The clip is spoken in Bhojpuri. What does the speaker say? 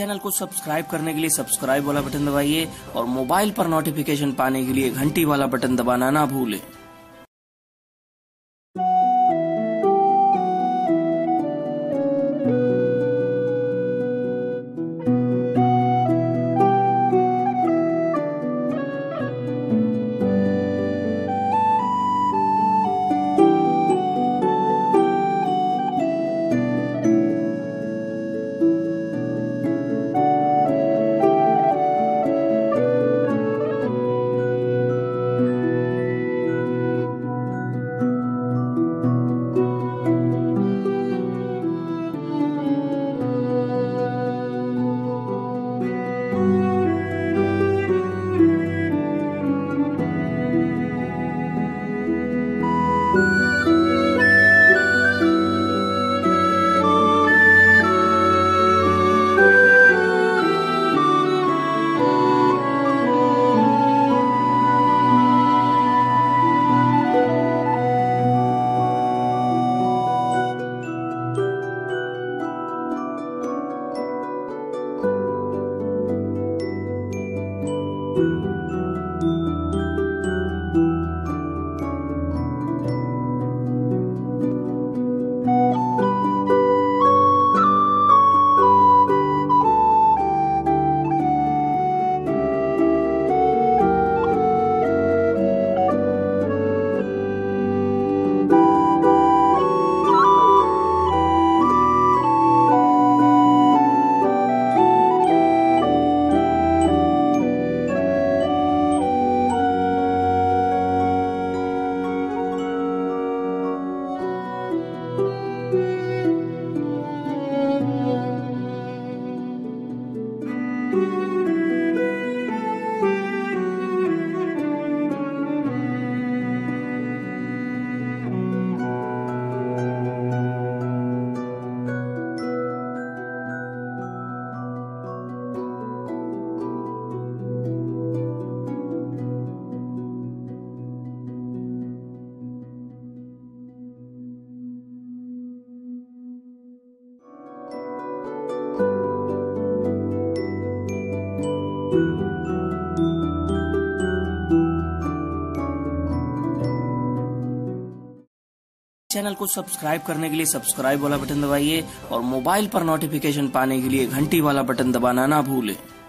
चैनल को सब्सक्राइब करने के लिए सब्सक्राइब वाला बटन दबाइए और मोबाइल पर नोटिफिकेशन पाने के लिए घंटी वाला बटन दबाना ना भूलें। चैनल को सब्सक्राइब करने के लिए सब्सक्राइब वाला बटन दबाइए और मोबाइल पर नोटिफिकेशन पाने के लिए घंटी वाला बटन दबाना ना भूलें।